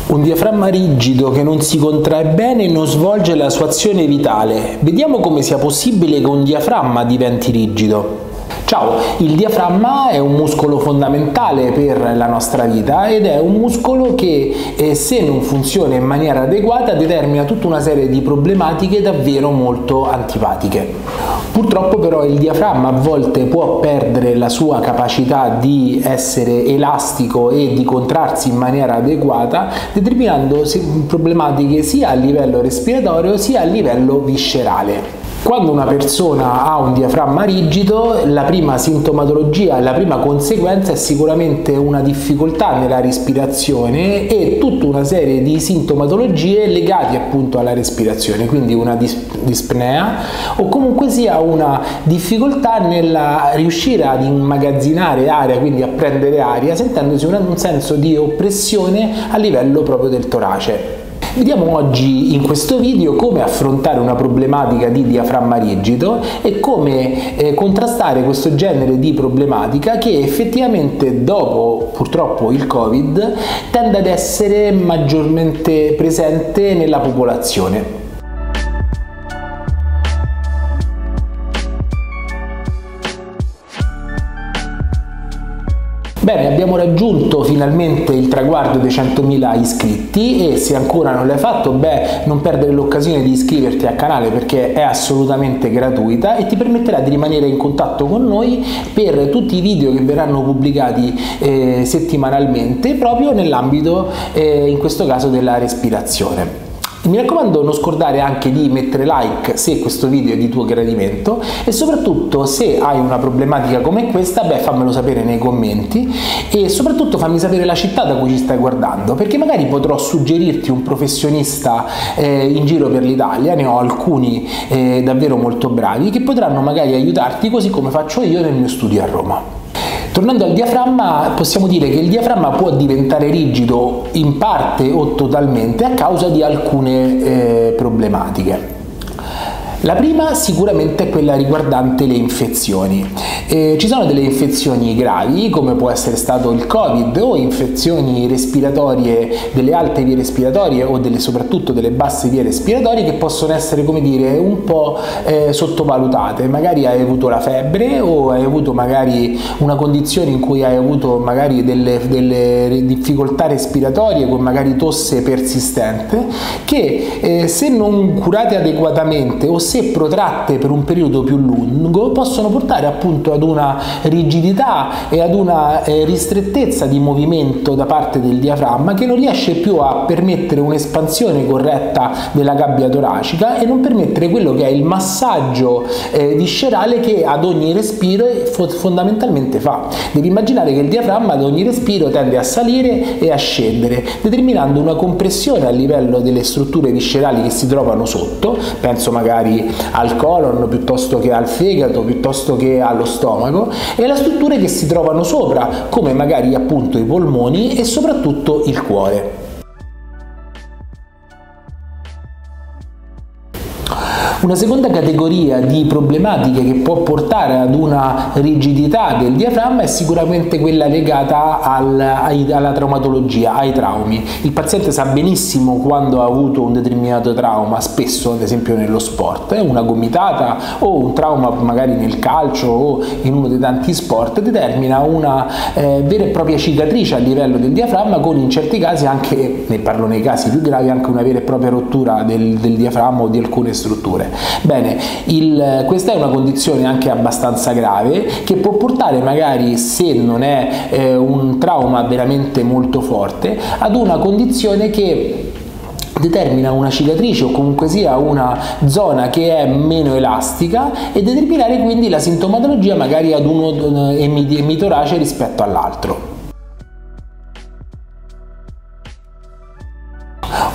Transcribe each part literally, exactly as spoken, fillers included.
Un diaframma rigido che non si contrae bene e non svolge la sua azione vitale. Vediamo come sia possibile che un diaframma diventi rigido. Ciao, il diaframma è un muscolo fondamentale per la nostra vita ed è un muscolo che eh, se non funziona in maniera adeguata determina tutta una serie di problematiche davvero molto antipatiche. Purtroppo però il diaframma a volte può perdere la sua capacità di essere elastico e di contrarsi in maniera adeguata, determinando problematiche sia a livello respiratorio sia a livello viscerale. Quando una persona ha un diaframma rigido, la prima sintomatologia, la prima conseguenza è sicuramente una difficoltà nella respirazione e tutta una serie di sintomatologie legate appunto alla respirazione, quindi una dispnea o comunque sia una difficoltà nella riuscire ad immagazzinare aria, quindi a prendere aria, sentendosi un senso di oppressione a livello proprio del torace. Vediamo oggi in questo video come affrontare una problematica di diaframma rigido e come eh, contrastare questo genere di problematica che effettivamente dopo purtroppo il Covid tende ad essere maggiormente presente nella popolazione. Bene, abbiamo raggiunto finalmente il traguardo dei centomila iscritti e se ancora non l'hai fatto, beh, non perdere l'occasione di iscriverti al canale perché è assolutamente gratuita e ti permetterà di rimanere in contatto con noi per tutti i video che verranno pubblicati eh, settimanalmente proprio nell'ambito, eh, in questo caso, della respirazione. Mi raccomando, non scordare anche di mettere like se questo video è di tuo gradimento e soprattutto se hai una problematica come questa, beh, fammelo sapere nei commenti e soprattutto fammi sapere la città da cui ci stai guardando, perché magari potrò suggerirti un professionista eh, in giro per l'Italia, ne ho alcuni eh, davvero molto bravi che potranno magari aiutarti così come faccio io nel mio studio a Roma. Tornando al diaframma, possiamo dire che il diaframma può diventare rigido in parte o totalmente a causa di alcune eh, problematiche. La prima sicuramente è quella riguardante le infezioni. Eh, ci sono delle infezioni gravi, come può essere stato il Covid, o infezioni respiratorie delle alte vie respiratorie o delle, soprattutto delle basse vie respiratorie che possono essere, come dire, un po' eh, sottovalutate. Magari hai avuto la febbre o hai avuto magari una condizione in cui hai avuto magari delle, delle difficoltà respiratorie con magari tosse persistente che eh, se non curate adeguatamente o se protratte per un periodo più lungo possono portare appunto ad una rigidità e ad una eh, ristrettezza di movimento da parte del diaframma che non riesce più a permettere un'espansione corretta della gabbia toracica e non permettere quello che è il massaggio eh, viscerale che ad ogni respiro fondamentalmente fa. Devi immaginare che il diaframma ad ogni respiro tende a salire e a scendere, determinando una compressione a livello delle strutture viscerali che si trovano sotto, penso magari al colon piuttosto che al fegato, piuttosto che allo stomaco, e le strutture che si trovano sopra, come magari appunto i polmoni e soprattutto il cuore. Una seconda categoria di problematiche che può portare ad una rigidità del diaframma è sicuramente quella legata al, ai, alla traumatologia, ai traumi. Il paziente sa benissimo quando ha avuto un determinato trauma, spesso ad esempio nello sport, eh, una gomitata o un trauma magari nel calcio o in uno dei tanti sport determina una eh, vera e propria cicatrice a livello del diaframma con in certi casi anche, ne parlo nei casi più gravi, anche una vera e propria rottura del, del diaframma o di alcune strutture. Bene, il, questa è una condizione anche abbastanza grave che può portare magari, se non è eh, un trauma veramente molto forte, ad una condizione che determina una cicatrice o comunque sia una zona che è meno elastica e determinare quindi la sintomatologia magari ad uno emitorace rispetto all'altro.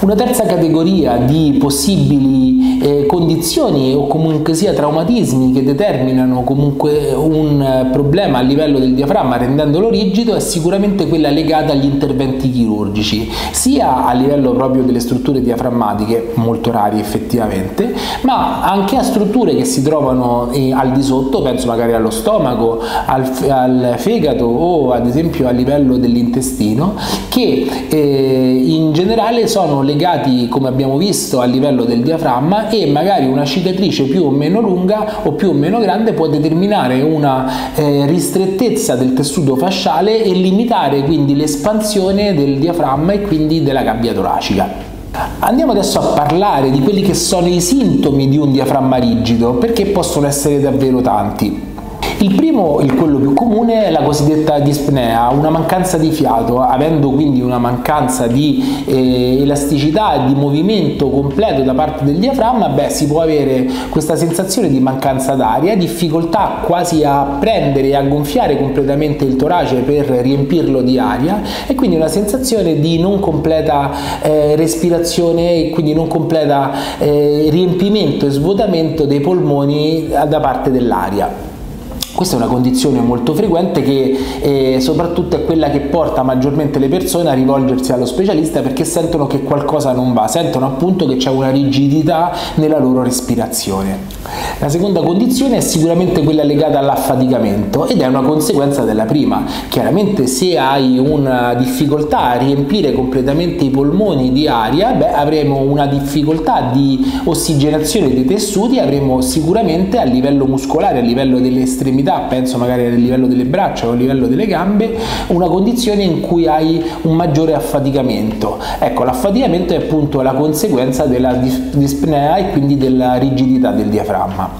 Una terza categoria di possibili eh, condizioni o comunque sia traumatismi che determinano comunque un problema a livello del diaframma rendendolo rigido è sicuramente quella legata agli interventi chirurgici, sia a livello proprio delle strutture diaframmatiche, molto rari effettivamente, ma anche a strutture che si trovano eh, al di sotto, penso magari allo stomaco, al, al fegato o ad esempio a livello dell'intestino, che eh, in generale sono legati, come abbiamo visto, a livello del diaframma, e magari una cicatrice più o meno lunga o più o meno grande può determinare una eh, ristrettezza del tessuto fasciale e limitare quindi l'espansione del diaframma e quindi della gabbia toracica. Andiamo adesso a parlare di quelli che sono i sintomi di un diaframma rigido, perché possono essere davvero tanti. Il primo, il quello più comune, è la cosiddetta dispnea, una mancanza di fiato. Avendo quindi una mancanza di eh, elasticità e di movimento completo da parte del diaframma, beh, si può avere questa sensazione di mancanza d'aria, difficoltà quasi a prendere e a gonfiare completamente il torace per riempirlo di aria, e quindi una sensazione di non completa eh, respirazione e quindi non completa eh, riempimento e svuotamento dei polmoni da parte dell'aria. Questa è una condizione molto frequente che eh, soprattutto è quella che porta maggiormente le persone a rivolgersi allo specialista, perché sentono che qualcosa non va, sentono appunto che c'è una rigidità nella loro respirazione. La seconda condizione è sicuramente quella legata all'affaticamento ed è una conseguenza della prima. Chiaramente se hai una difficoltà a riempire completamente i polmoni di aria, beh, avremo una difficoltà di ossigenazione dei tessuti, avremo sicuramente a livello muscolare, a livello delle estremità, penso magari a livello delle braccia o a livello delle gambe, una condizione in cui hai un maggiore affaticamento. Ecco, l'affaticamento è appunto la conseguenza della dispnea e quindi della rigidità del diaframma.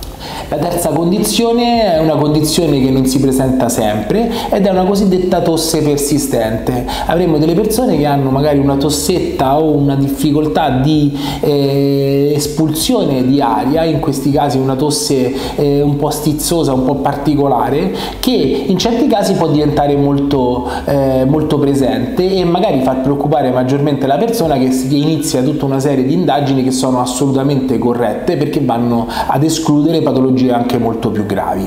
La terza condizione è una condizione che non si presenta sempre ed è una cosiddetta tosse persistente. Avremo delle persone che hanno magari una tossetta o una difficoltà di eh, espulsione di aria, in questi casi una tosse eh, un po' stizzosa, un po' particolare, che in certi casi può diventare molto, eh, molto presente e magari far preoccupare maggiormente la persona, che inizia tutta una serie di indagini che sono assolutamente corrette, perché vanno ad escludere patologie anche molto più gravi.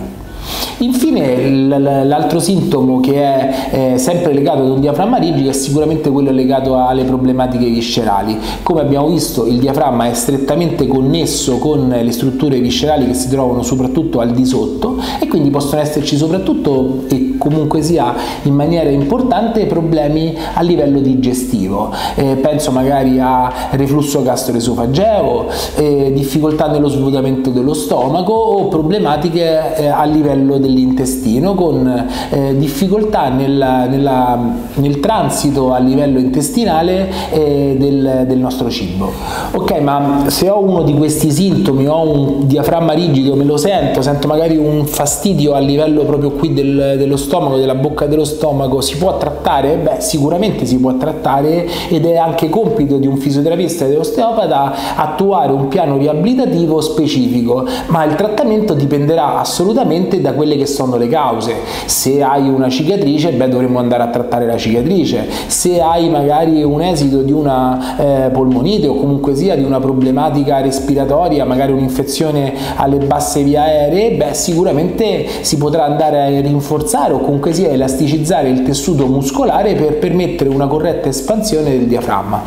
Infine, l'altro sintomo che è eh, sempre legato ad un diaframma rigido è sicuramente quello legato alle problematiche viscerali. Come abbiamo visto, il diaframma è strettamente connesso con le strutture viscerali che si trovano soprattutto al di sotto, e quindi possono esserci soprattutto e comunque sia in maniera importante problemi a livello digestivo. Eh, penso magari a reflusso gastroesofageo, eh, difficoltà nello svuotamento dello stomaco o problematiche eh, a livello dell'intestino, con eh, difficoltà nella, nella, nel transito a livello intestinale eh, del, del nostro cibo. Ok, ma se ho uno di questi sintomi, ho un diaframma rigido, me lo sento, sento magari un fastidio a livello proprio qui del, dello stomaco, della bocca dello stomaco, si può trattare? Beh, sicuramente si può trattare, ed è anche compito di un fisioterapista e dell'osteopata attuare un piano riabilitativo specifico, ma il trattamento dipenderà assolutamente da quelle che sono le cause. Se hai una cicatrice, beh, dovremmo andare a trattare la cicatrice. Se hai magari un esito di una eh, polmonite o comunque sia di una problematica respiratoria, magari un'infezione alle basse vie aeree, beh, sicuramente si potrà andare a rinforzare o comunque sia elasticizzare il tessuto muscolare per permettere una corretta espansione del diaframma.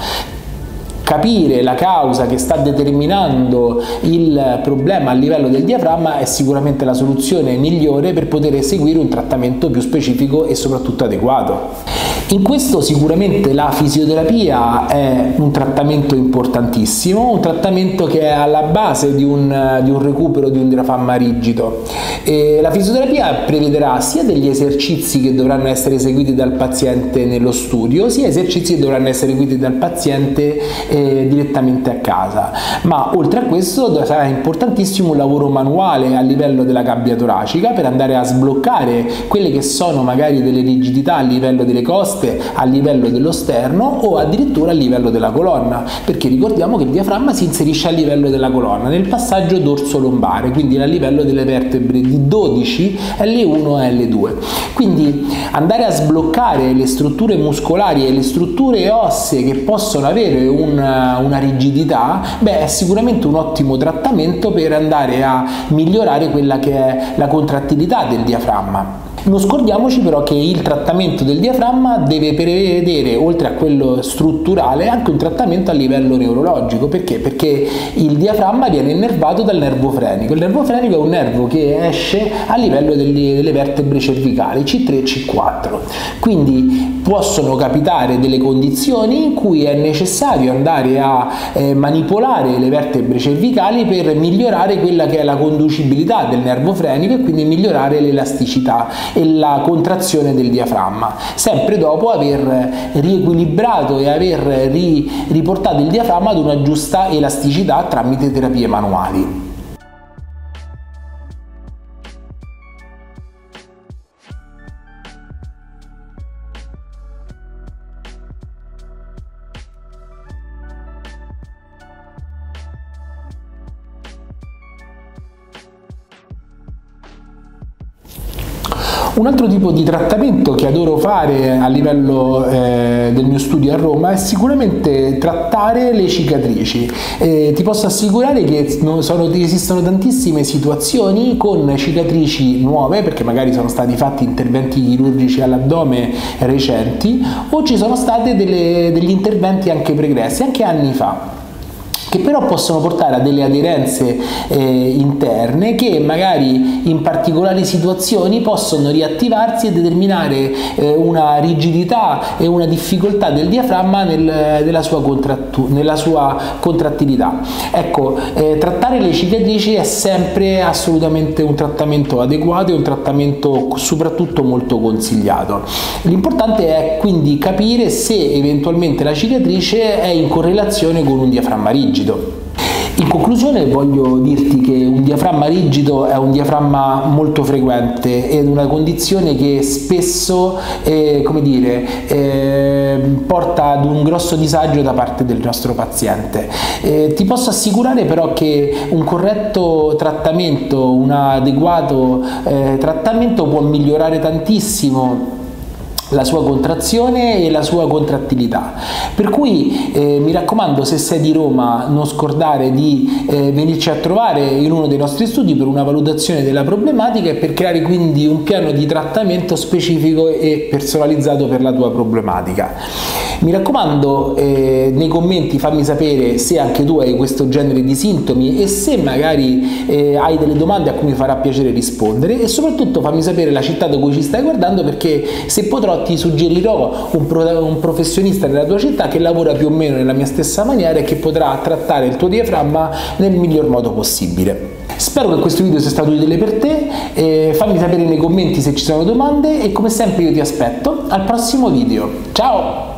Capire la causa che sta determinando il problema a livello del diaframma è sicuramente la soluzione migliore per poter eseguire un trattamento più specifico e soprattutto adeguato. In questo sicuramente la fisioterapia è un trattamento importantissimo, un trattamento che è alla base di un, di un recupero di un diaframma rigido. E la fisioterapia prevederà sia degli esercizi che dovranno essere eseguiti dal paziente nello studio, sia esercizi che dovranno essere eseguiti dal paziente eh, direttamente a casa. Ma oltre a questo sarà importantissimo un lavoro manuale a livello della gabbia toracica per andare a sbloccare quelle che sono magari delle rigidità a livello delle coste poste a livello dello sterno o addirittura a livello della colonna, perché ricordiamo che il diaframma si inserisce a livello della colonna nel passaggio dorso-lombare, quindi a livello delle vertebre di dodici, L uno e L due. Quindi andare a sbloccare le strutture muscolari e le strutture ossee che possono avere una, una rigidità, beh, è sicuramente un ottimo trattamento per andare a migliorare quella che è la contrattilità del diaframma. Non scordiamoci però che il trattamento del diaframma deve prevedere, oltre a quello strutturale, anche un trattamento a livello neurologico. Perché? Perché il diaframma viene innervato dal nervo frenico. Il nervo frenico è un nervo che esce a livello delle, delle vertebre cervicali, C tre e C quattro. Quindi possono capitare delle condizioni in cui è necessario andare a eh, manipolare le vertebre cervicali per migliorare quella che è la conducibilità del nervo frenico e quindi migliorare l'elasticità e la contrazione del diaframma, sempre dopo aver riequilibrato e aver ri riportato il diaframma ad una giusta elasticità tramite terapie manuali. Un altro tipo di trattamento che adoro fare a livello eh, del mio studio a Roma è sicuramente trattare le cicatrici. Eh, ti posso assicurare che sono, esistono tantissime situazioni con cicatrici nuove, perché magari sono stati fatti interventi chirurgici all'addome recenti, o ci sono stati degli interventi anche pregressi, anche anni fa, che però possono portare a delle aderenze eh, interne che magari in particolari situazioni possono riattivarsi e determinare eh, una rigidità e una difficoltà del diaframma nel, nella, sua nella sua contrattilità. Ecco, eh, trattare le cicatrici è sempre assolutamente un trattamento adeguato e un trattamento soprattutto molto consigliato. L'importante è quindi capire se eventualmente la cicatrice è in correlazione con un diaframma rigido. In conclusione voglio dirti che un diaframma rigido è un diaframma molto frequente ed una condizione che spesso eh, come dire, eh, porta ad un grosso disagio da parte del nostro paziente. Eh, ti posso assicurare però che un corretto trattamento, un adeguato eh, trattamento può migliorare tantissimo la sua contrazione e la sua contrattilità, per cui eh, mi raccomando, se sei di Roma, non scordare di eh, venirci a trovare in uno dei nostri studi per una valutazione della problematica e per creare quindi un piano di trattamento specifico e personalizzato per la tua problematica. Mi raccomando, eh, nei commenti fammi sapere se anche tu hai questo genere di sintomi e se magari eh, hai delle domande a cui mi farà piacere rispondere, e soprattutto fammi sapere la città da cui ci stai guardando, perché se potrò ti suggerirò un, pro un professionista nella tua città che lavora più o meno nella mia stessa maniera e che potrà trattare il tuo diaframma nel miglior modo possibile. Spero che questo video sia stato utile per te, eh, fammi sapere nei commenti se ci sono domande e come sempre io ti aspetto al prossimo video. Ciao!